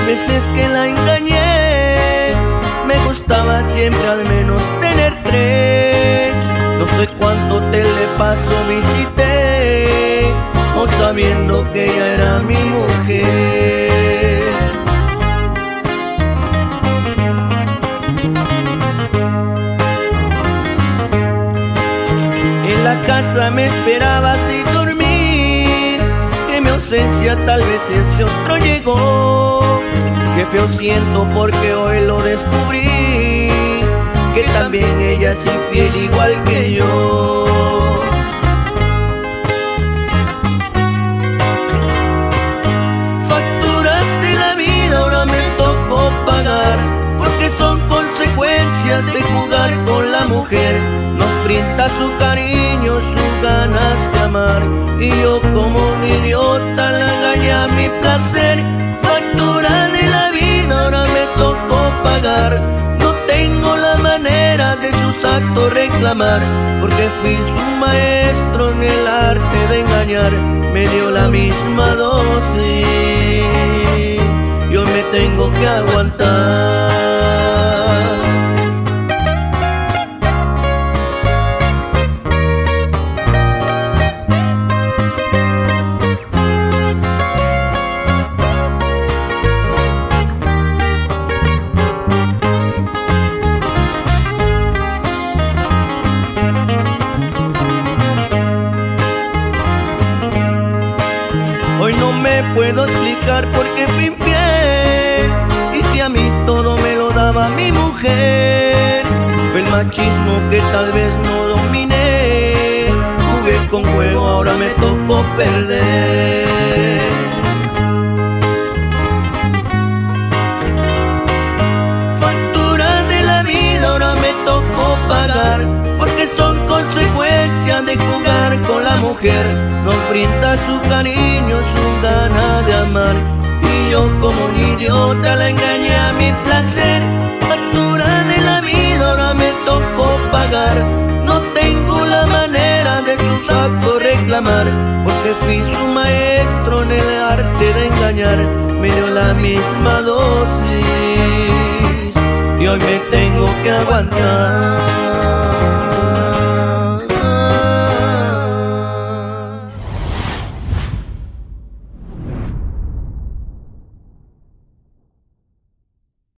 veces que la engañé, me gustaba siempre al menos tener tres. No sé cuánto telepaso visité, o sabiendo que ella era mi mujer. En la casa me esperaba sin dormir, en mi ausencia tal vez ese otro llegó. Qué feo siento porque hoy lo descubrí, que también ella es infiel igual que yo. Facturas de la vida ahora me tocó pagar, porque son consecuencias de jugar con la mujer. Nos brinda su cariño, sus ganas de amar, y yo como un idiota la engañé a mi placer. Factura de la vida ahora me tocó pagar, no tengo la manera de sus actos reclamar, porque fui su maestro en el arte de engañar. Me dio la misma dosis y hoy me tengo que aguantar. Hoy no me puedo explicar por qué fui infiel, y si a mí todo me lo daba mi mujer. Fue el machismo que tal vez no dominé, jugué con fuego, ahora me tocó perder. Factura de la vida ahora me tocó pagar, porque son consecuencias de jugar con la mujer. Nos brinda su cariño, su ganas de amar, y yo como un idiota la engañé a mi placer. Factura de la vida ahora me tocó pagar, no tengo la manera de sus actos reclamar, porque fui su maestro en el arte de engañar. Me dio la misma dosis y hoy me tengo que aguantar.